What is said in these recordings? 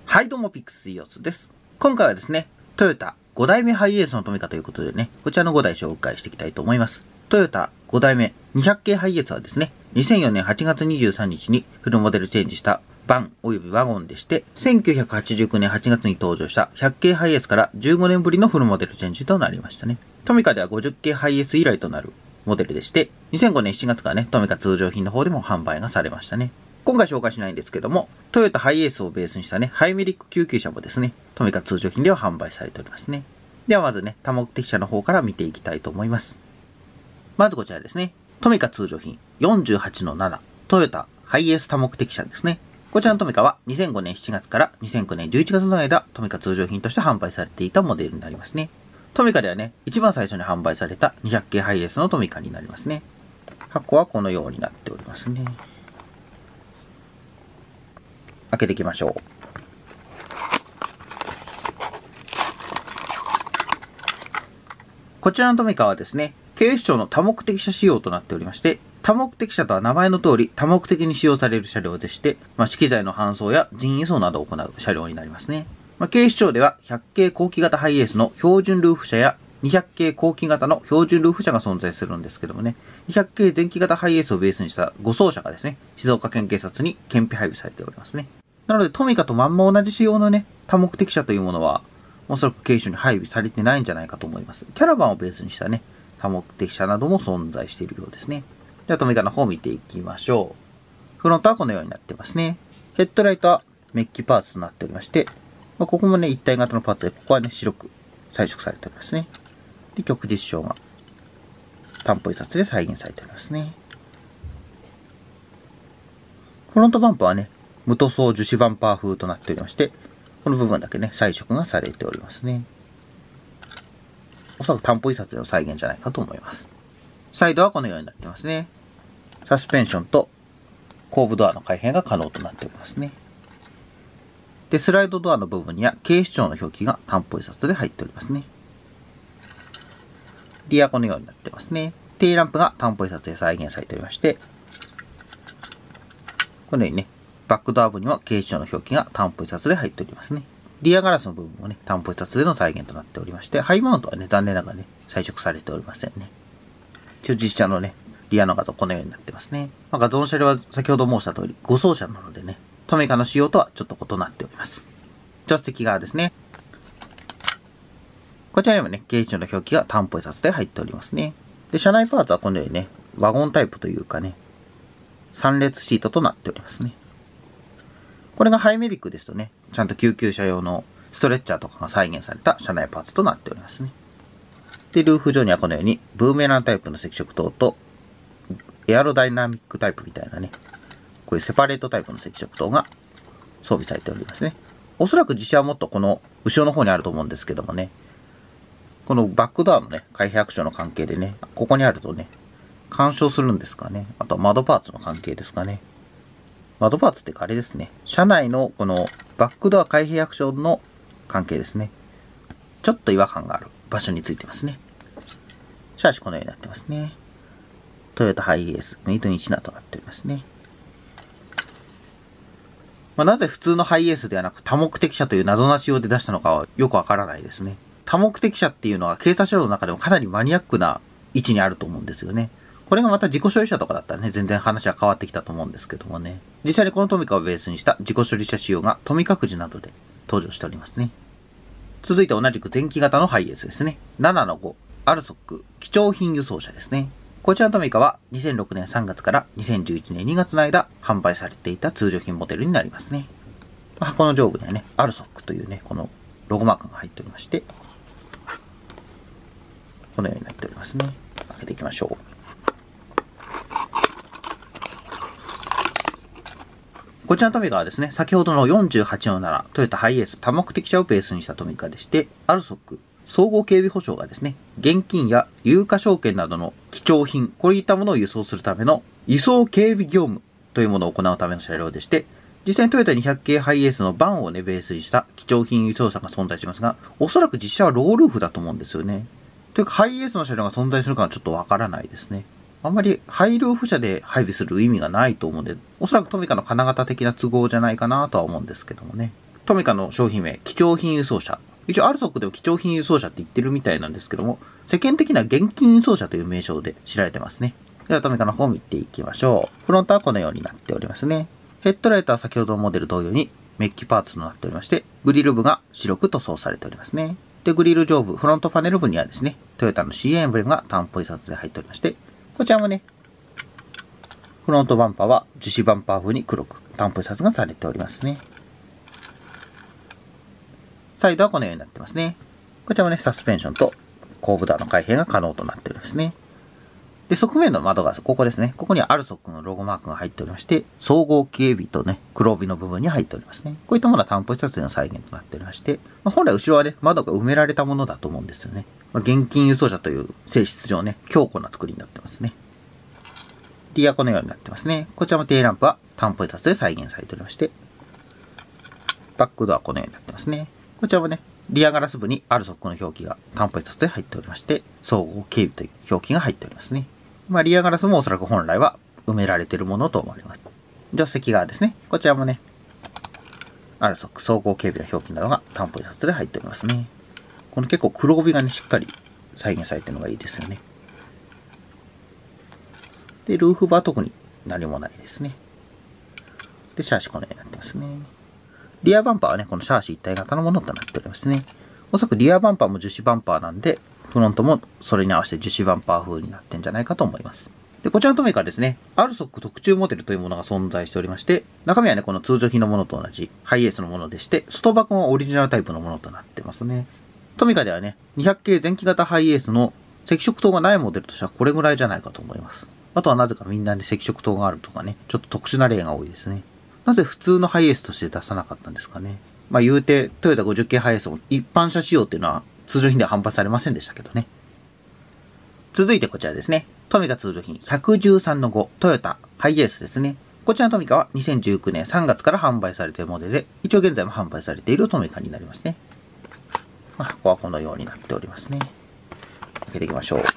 はいどうもピックスイオスです。今回はですね、トヨタ5代目ハイエースのトミカということでね、こちらの5台紹介していきたいと思います。トヨタ5代目200系ハイエースはですね、2004年8月23日にフルモデルチェンジしたバンおよびワゴンでして、1989年8月に登場した100系ハイエースから15年ぶりのフルモデルチェンジとなりましたね。トミカでは50系ハイエース以来となるモデルでして、2005年7月からね、トミカ通常品の方でも販売がされましたね。今回紹介しないんですけども、トヨタハイエースをベースにしたね、ハイメリック救急車もですね、トミカ通常品では販売されておりますね。ではまずね、多目的車の方から見ていきたいと思います。まずこちらですね、トミカ通常品 48-7 トヨタハイエース多目的車ですね。こちらのトミカは2005年7月から2009年11月の間、トミカ通常品として販売されていたモデルになりますね。トミカではね、一番最初に販売された200系ハイエースのトミカになりますね。箱はこのようになっておりますね。開けていきましょう。こちらのトミカはですね、警視庁の多目的車仕様となっておりまして、多目的車とは名前の通り多目的に使用される車両でして、資機材の搬送や人輸送などを行う車両になりますね。警視庁では100系後期型ハイエースの標準ルーフ車や200系後期型の標準ルーフ車が存在するんですけどもね、200系前期型ハイエースをベースにした護送車がですね、静岡県警察に検品配備されておりますね。なのでトミカとまんま同じ仕様のね、多目的車というものは、おそらく警視庁に配備されてないんじゃないかと思います。キャラバンをベースにしたね、多目的車なども存在しているようですね。ではトミカの方を見ていきましょう。フロントはこのようになってますね。ヘッドライトはメッキパーツとなっておりまして、ここもね、一体型のパーツで、ここはね、白く彩色されておりますね。で、曲実証が担保印刷で再現されておりますね。フロントバンパーはね、無塗装樹脂バンパー風となっておりまして、この部分だけね、彩色がされておりますね。おそらく担保印刷での再現じゃないかと思います。サイドはこのようになってますね。サスペンションと後部ドアの開閉が可能となっておりますね。で、スライドドアの部分には警視庁の表記が担保印刷で入っておりますね。リアはこのようになってますね。テールランプが担保印刷で再現されておりまして、このようにね、バックドア部には警視庁の表記が担保印刷で入っておりますね。リアガラスの部分もね、担保印刷での再現となっておりまして、ハイマウントはね、残念ながらね、彩色されておりませんね。一応実車のね、リアの画像このようになってますね。画像の車両は先ほど申した通り、護送車なのでね、トミカの仕様とはちょっと異なっております。助手席側ですね。こちらにもね、警視庁の表記が担保印刷で入っておりますね。で、車内パーツはこのようにね、ワゴンタイプというかね、3列シートとなっておりますね。これがハイメリックですとね、ちゃんと救急車用のストレッチャーとかが再現された車内パーツとなっておりますね。で、ルーフ上にはこのようにブーメランタイプの赤色灯とエアロダイナミックタイプみたいなね、こういうセパレートタイプの赤色灯が装備されておりますね。おそらく実車はもっとこの後ろの方にあると思うんですけどもね、このバックドアのね、開閉アクションの関係でね、ここにあるとね、干渉するんですかね。あとは窓パーツの関係ですかね。窓パーツってかあれですね。車内のこのバックドア開閉アクションの関係ですね。ちょっと違和感がある場所についてますね。シャーシこのようになってますね。トヨタハイエースメイドインシナとなっておりますね。なぜ普通のハイエースではなく多目的車という謎な仕様で出したのかはよくわからないですね。多目的車っていうのは警察車両の中でもかなりマニアックな位置にあると思うんですよね。これがまた自己処理車とかだったらね、全然話は変わってきたと思うんですけどもね。実際にこのトミカをベースにした自己処理車仕様がトミカくじなどで登場しておりますね。続いて同じく前期型のハイエースですね。7-5、アルソック、貴重品輸送車ですね。こちらのトミカは2006年3月から2011年2月の間販売されていた通常品モデルになりますね。箱の上部にはね、アルソックというね、このロゴマークが入っておりまして、このようになっておりますね。開けていきましょう。こちらのトミカはですね、先ほどの 48-7 トヨタハイエース多目的車をベースにしたトミカでして、アルソック、総合警備保障がですね、現金や有価証券などの貴重品、こういったものを輸送するための輸送警備業務というものを行うための車両でして、実際にトヨタ200系ハイエースのバンをね、ベースにした貴重品輸送車が存在しますが、おそらく実車はロールーフだと思うんですよね。というか、ハイエースの車両が存在するかはちょっとわからないですね。あんまりハイルーフ車で配備する意味がないと思うので、おそらくトミカの金型的な都合じゃないかなとは思うんですけどもね。 トミカの商品名、貴重品輸送車。一応、アルソックでも貴重品輸送車って言ってるみたいなんですけども、世間的には現金輸送車という名称で知られてますね。では、トミカの方を見ていきましょう。フロントはこのようになっておりますね。ヘッドライトは先ほどのモデル同様にメッキパーツとなっておりまして、グリル部が白く塗装されておりますね。で、グリル上部、フロントパネル部にはですね、トヨタの CA エンブレムが単ポ印刷で入っておりまして、こちらもね、フロントバンパーは樹脂バンパー風に黒く単ポ印刷がされておりますね。サイドはこのようになってますね。こちらもね、サスペンションと後部ドアの開閉が可能となっておりますね。で、側面の窓ガラス、ここですね。ここにはアルソックのロゴマークが入っておりまして、総合警備とね、黒帯の部分に入っておりますね。こういったものは単ポ印刷の再現となっておりまして、本来後ろはね、窓が埋められたものだと思うんですよね。現金輸送車という性質上ね、強固な作りになってますね。リアこのようになってますね。こちらもテールランプは単ポ印刷で再現されておりまして、バックドアこのようになってますね。こちらもね、リアガラス部にアルソックの表記が単ポ印刷で入っておりまして、総合警備という表記が入っておりますね。リアガラスもおそらく本来は埋められているものと思われます。助手席側ですね。こちらもね、アルソック総合警備の表記などが単ポ印刷で入っておりますね。この結構黒帯がね、しっかり再現されているのがいいですよね。で、ルーフは特に何もないですね。で、シャーシこのようになってますね。リアバンパーはね、このシャーシ一体型のものとなっておりますね。おそらくリアバンパーも樹脂バンパーなんで、フロントもそれに合わせて樹脂バンパー風になってんじゃないかと思います。で、こちらのトミカはですね、アルソック特注モデルというものが存在しておりまして、中身はね、この通常品のものと同じハイエースのものでして、外箱はオリジナルタイプのものとなってますね。トミカではね、200系前期型ハイエースの赤色灯がないモデルとしてはこれぐらいじゃないかと思います。あとはなぜかみんなに赤色灯があるとかね、ちょっと特殊な例が多いですね。なぜ普通のハイエースとして出さなかったんですかね。言うて、トヨタ50系ハイエースも一般車仕様っていうのは通常品では販売されませんでしたけどね。続いてこちらですね。トミカ通常品113-5トヨタハイエースですね。こちらのトミカは2019年3月から販売されているモデルで、一応現在も販売されているトミカになりますね。箱はこのようになっておりますね。開けていきましょう。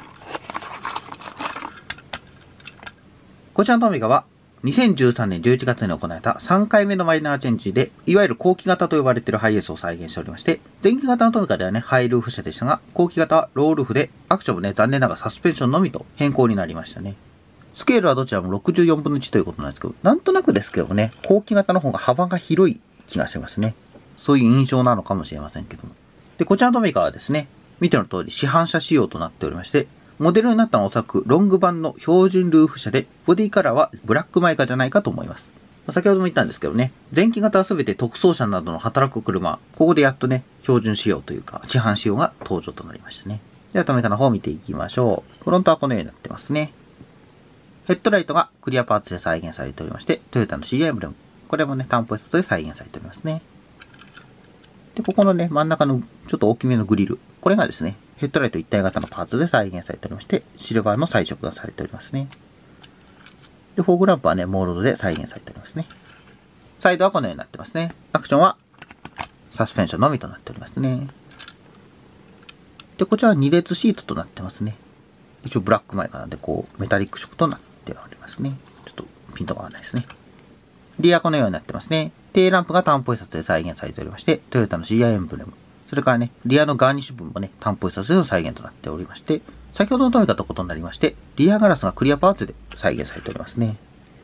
こちらのトミカは2013年11月に行われた3回目のマイナーチェンジで、いわゆる後期型と呼ばれているハイエースを再現しておりまして、前期型のトミカではね、ハイルーフ車でしたが、後期型はロールーフで、アクションもね、残念ながらサスペンションのみと変更になりましたね。スケールはどちらも64分の1ということなんですけど、なんとなくですけどね、後期型の方が幅が広い気がしますね。そういう印象なのかもしれませんけども。で、こちらのトミカはですね、見ての通り市販車仕様となっておりまして、モデルになったのはおそらくロング版の標準ルーフ車で、ボディカラーはブラックマイカじゃないかと思います。先ほども言ったんですけどね、前期型は全て特装車などの働く車、ここでやっとね、標準仕様というか、市販仕様が登場となりましたね。では、トミカの方を見ていきましょう。フロントはこのようになってますね。ヘッドライトがクリアパーツで再現されておりまして、トヨタの CA エンブレム。これもね、単ポ印刷で再現されておりますね。で、ここのね、真ん中のちょっと大きめのグリル。これがですね、ヘッドライト一体型のパーツで再現されておりまして、シルバーの彩色がされておりますね。で、フォーグランプはね、モールドで再現されておりますね。サイドはこのようになってますね。アクションはサスペンションのみとなっておりますね。で、こちらは2列シートとなってますね。一応ブラックマイカなんで、こう、メタリック色となっておりますね。ちょっとピントが合わないですね。リアこのようになってますね。テールランプが単ポ印刷で再現されておりまして、トヨタの CI エンブレム。それからね、リアのガーニッシュ部分もね、単ポ印刷での再現となっておりまして、先ほどのトミカと異なりまして、リアガラスがクリアパーツで再現されておりますね。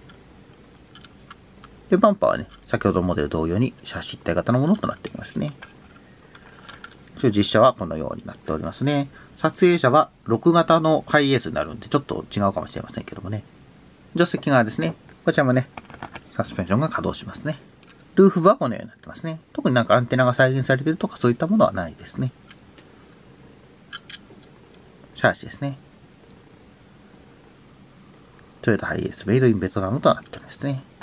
で、バンパーはね、先ほどのモデル同様にシャシ一体型のものとなっておりますね。実車はこのようになっておりますね。撮影車は6型のハイエースになるんで、ちょっと違うかもしれませんけどもね。助手席側ですね。こちらもね、サスペンションが稼働しますね。ルーフ部はこのようになってますね。特になんかアンテナが再現されているとかそういったものはないですね。シャーシですね。トヨタハイエースメイドインベトナムとなっておりますね。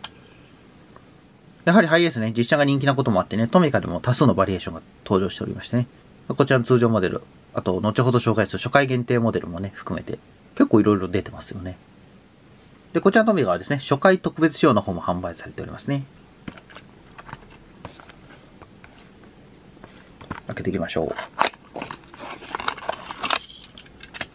やはりハイエースね、実車が人気なこともあってね、トミカでも多数のバリエーションが登場しておりましてね。こちらの通常モデル、あと後ほど紹介する初回限定モデルもね、含めて結構いろいろ出てますよね。で、こちらのトミカはですね、初回特別仕様の方も販売されておりますね。開けていきましょう。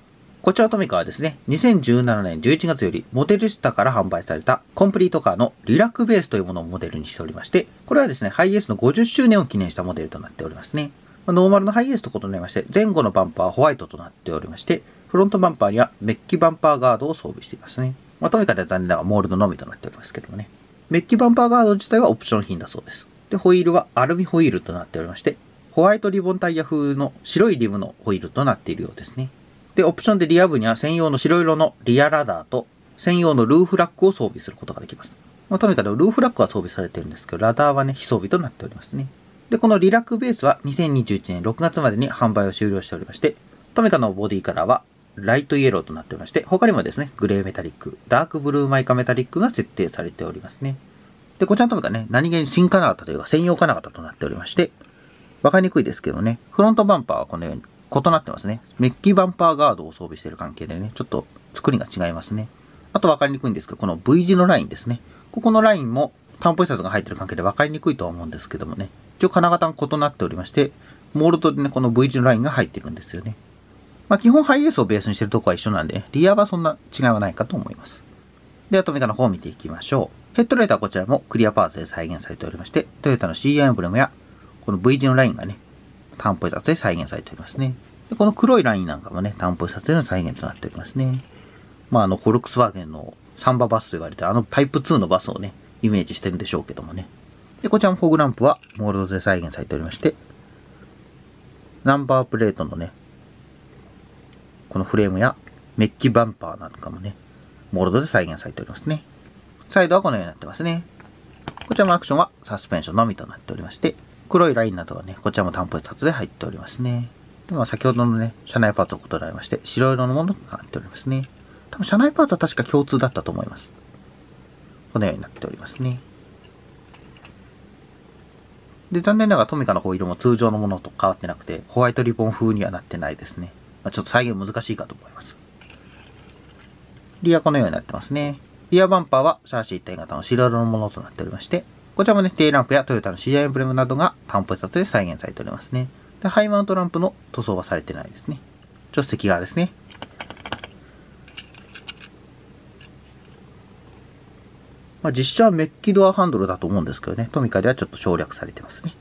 こちらトミカはですね、2017年11月よりモデルスタから販売されたコンプリートカーのリラックベースというものをモデルにしておりまして、これはですね、ハイエースの50周年を記念したモデルとなっておりますね。ノーマルのハイエースと異なりまして、前後のバンパーはホワイトとなっておりまして、フロントバンパーにはメッキバンパーガードを装備していますね。トミカでは残念ながらモールドのみとなっておりますけどもね。メッキバンパーガード自体はオプション品だそうです。で、ホイールはアルミホイールとなっておりまして、ホワイトリボンタイヤ風の白いリムのホイールとなっているようですね。で、オプションでリア部には専用の白色のリアラダーと専用のルーフラックを装備することができます。トミカではルーフラックは装備されているんですけど、ラダーはね、非装備となっておりますね。で、このリラックベースは2021年6月までに販売を終了しておりまして、トミカのボディカラーはライトイエローとなっておりまして、他にもですね、グレーメタリック、ダークブルーマイカメタリックが設定されておりますね。で、こちらのトミカね、何気に新金型というか専用金型となっておりまして、わかりにくいですけどね、フロントバンパーはこのように異なってますね。メッキバンパーガードを装備している関係でね、ちょっと作りが違いますね。あとわかりにくいんですけど、この V 字のラインですね。ここのラインも担保印刷が入っている関係でわかりにくいとは思うんですけどもね。一応金型が異なっておりまして、モールドでね、この V 字のラインが入っているんですよね。基本ハイエースをベースにしているところは一緒なんで、リアはそんな違いはないかと思います。ではトミカの方を見ていきましょう。ヘッドライトはこちらもクリアパーツで再現されておりまして、トヨタの CI エンブレムやこの V 字のラインがね、担保印刷で再現されておりますね。でこの黒いラインなんかもね、担保印刷での再現となっておりますね。フォルクスワーゲンのサンババスと言われてタイプ2のバスをね、イメージしてるんでしょうけどもね。で、こちらもフォグランプはモールドで再現されておりまして、ナンバープレートのね、このフレームやメッキバンパーなんかもね、モールドで再現されておりますね。サイドはこのようになってますね。こちらもアクションはサスペンションのみとなっておりまして、黒いラインなどはね、こちらも担保印刷で入っておりますね。で先ほどのね、車内パーツを異なりまして、白色のものとなっておりますね。多分車内パーツは確か共通だったと思います。このようになっておりますね。で、残念ながらトミカのホイールも通常のものと変わってなくて、ホワイトリボン風にはなってないですね。ちょっと再現難しいかと思います。リアこのようになってますね。リアバンパーはシャーシー一体型の白色のものとなっておりまして、こちらもね、テールランプやトヨタの CI エンブレムなどが担保印刷で再現されておりますね。で、ハイマウントランプの塗装はされてないですね。助手席側ですね。実写はメッキドアハンドルだと思うんですけどね、トミカではちょっと省略されてますね。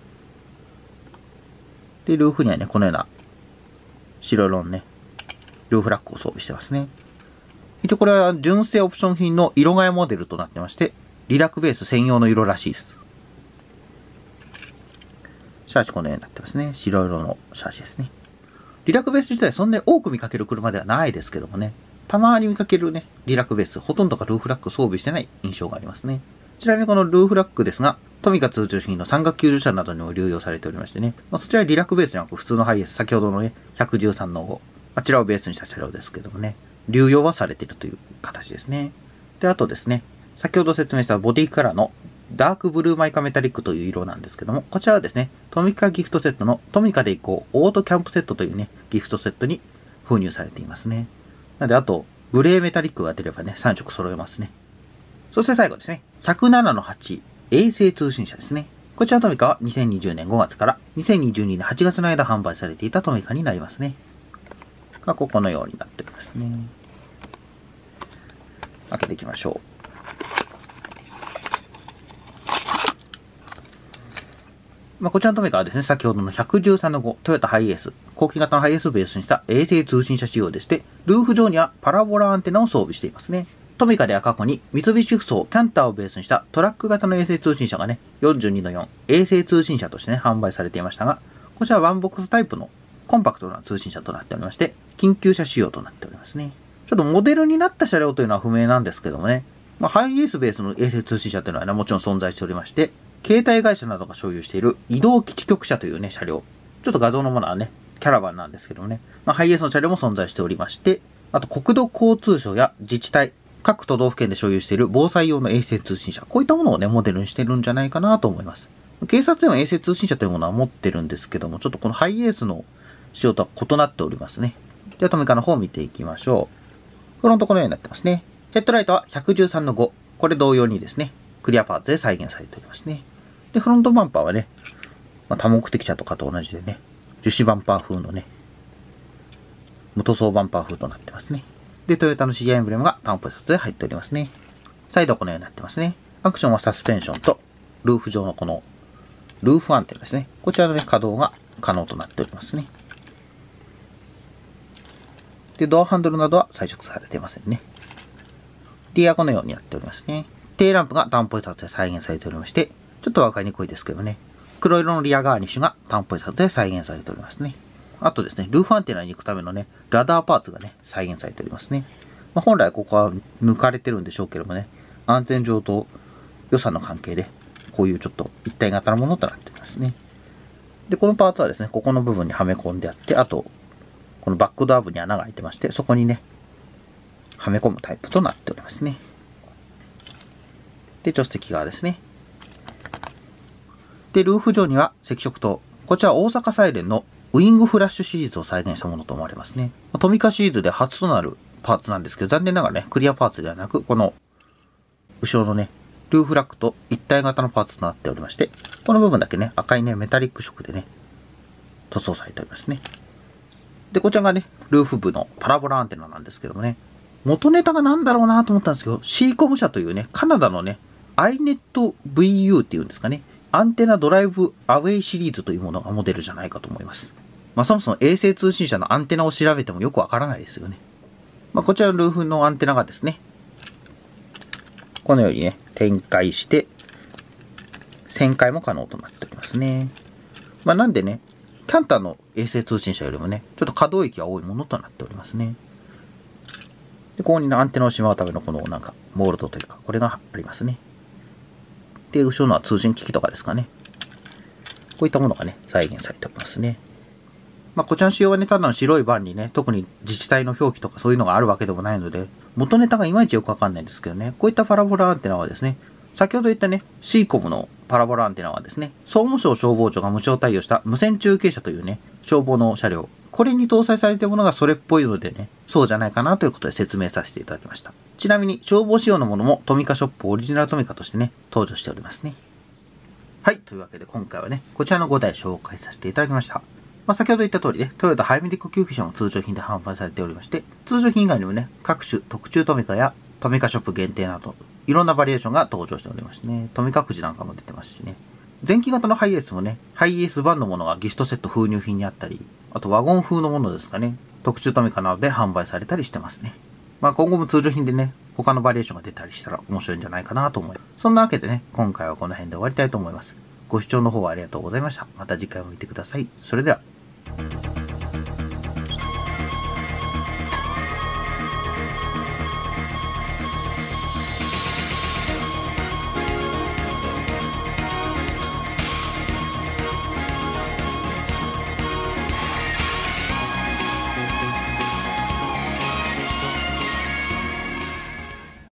で、ルーフにはね、このような白色のね、ルーフラックを装備してますね。一応これは純正オプション品の色替えモデルとなってまして、リラックベース専用の色らしいです。シャーシこのようになってますね。白色のシャーシですね。リラックベース自体そんなに多く見かける車ではないですけどもね、たまに見かけるね、リラックベース、ほとんどがルーフラック装備してない印象がありますね。ちなみにこのルーフラックですが、トミカ通常品の山岳救助車などにも流用されておりましてね、そちらはリラックベースじゃなく普通のハイエース、先ほどのね、113の5、あちらをベースにした車両ですけどもね、流用はされているという形ですね。で、あとですね、先ほど説明したボディカラーのダークブルーマイカメタリックという色なんですけども、こちらはですね、トミカギフトセットのトミカで行こうオートキャンプセットというね、ギフトセットに封入されていますね。なので、あと、グレーメタリックが出ればね、3色揃えますね。そして最後ですね、107-8衛星通信車ですね。こちらのトミカは2020年5月から2022年8月の間販売されていたトミカになりますね。このようになっておりますね。開けていきましょう。こちらのトミカはですね、先ほどの113の5トヨタハイエース、後期型のハイエースをベースにした衛星通信車仕様でして、ルーフ上にはパラボラアンテナを装備していますね。トミカでは過去に三菱ふそうキャンターをベースにしたトラック型の衛星通信車がね、42-4衛星通信車としてね、販売されていましたが、こちらはワンボックスタイプのコンパクトな通信車となっておりまして、緊急車仕様となっておりますね。ちょっとモデルになった車両というのは不明なんですけどもね、ハイエースベースの衛星通信車というのはね、もちろん存在しておりまして、携帯会社などが所有している移動基地局車というね、車両。ちょっと画像のものはね、キャラバンなんですけどもね、ハイエースの車両も存在しておりまして、あと国土交通省や自治体、各都道府県で所有している防災用の衛星通信車、こういったものをね、モデルにしてるんじゃないかなと思います。警察でも衛星通信車というものは持ってるんですけども、ちょっとこのハイエースの仕様とは異なっておりますね。ではトミカの方を見ていきましょう。フロントこのようになってますね。ヘッドライトは113の5。これ同様にですね、クリアパーツで再現されておりますね。で、フロントバンパーはね、多目的車とかと同じでね、樹脂バンパー風のね、 無塗装バンパー風となってますね。で、トヨタの CI エンブレムが単ポイ札で入っておりますね。サイドはこのようになってますね。アクションはサスペンションと、ルーフ上のこの、ルーフアンテナですね。こちらの、稼働が可能となっておりますね。で、ドアハンドルなどは彩色されていませんね。リアはこのようになっておりますね。テールランプが単ポイ札で再現されておりまして、ちょっとわかりにくいですけどね。黒色のリアガーニッシュが単ポイ札で再現されておりますね。あとですね、ルーフアンテナに行くためのね、ラダーパーツがね、再現されておりますね。本来ここは抜かれてるんでしょうけどもね、安全上と予算の関係で、こういうちょっと一体型のものとなっておりますね。で、このパーツはですね、ここの部分にはめ込んであって、あと、このバックドア部に穴が開いてまして、そこにね、はめ込むタイプとなっておりますね。で、助手席側ですね。で、ルーフ上には赤色灯。こちら大阪サイレンのウィングフラッシュシリーズを再現したものと思われますね。トミカシリーズで初となるパーツなんですけど、残念ながらね、クリアパーツではなく、この後ろのね、ルーフラックと一体型のパーツとなっておりまして、この部分だけね、赤いね、メタリック色でね、塗装されておりますね。で、こちらがね、ルーフ部のパラボラアンテナなんですけどもね、元ネタが何だろうなと思ったんですけど、シーコム社というね、カナダのね、iNetVU っていうんですかね、アンテナドライブアウェイシリーズというものがモデルじゃないかと思います。そもそも衛星通信社のアンテナを調べてもよくわからないですよね。こちらのルーフのアンテナがですね、このようにね、展開して、旋回も可能となっておりますね。なんでね、キャンターの衛星通信社よりもね、ちょっと可動域が多いものとなっておりますね。で、ここにね、アンテナをしまうためのこのなんか、モールドというか、これがありますね。で、後ろのは通信機器とかですかね。こういったものがね、再現されておりますね。こちらの仕様はね、ただの白いバンにね、特に自治体の表記とかそういうのがあるわけでもないので、元ネタがいまいちよくわかんないんですけどね、こういったパラボラアンテナはですね、先ほど言ったね、シーコムのパラボラアンテナはですね、総務省消防庁が無償対応した無線中継車というね、消防の車両、これに搭載されているものがそれっぽいのでね、そうじゃないかなということで説明させていただきました。ちなみに消防仕様のものもトミカショップオリジナルトミカとしてね、登場しておりますね。はい、というわけで今回はね、こちらの5台紹介させていただきました。先ほど言った通りね、トヨタハイメディック救急車も通常品で販売されておりまして、通常品以外にもね、各種特注トミカやトミカショップ限定など、いろんなバリエーションが登場しておりましてね、トミカくじなんかも出てますしね。前期型のハイエースもね、ハイエース版のものがギフトセット封入品にあったり、あとワゴン風のものですかね、特注トミカなどで販売されたりしてますね。今後も通常品でね、他のバリエーションが出たりしたら面白いんじゃないかなと思います。そんなわけでね、今回はこの辺で終わりたいと思います。ご視聴の方ありがとうございました。また次回も見てください。それでは。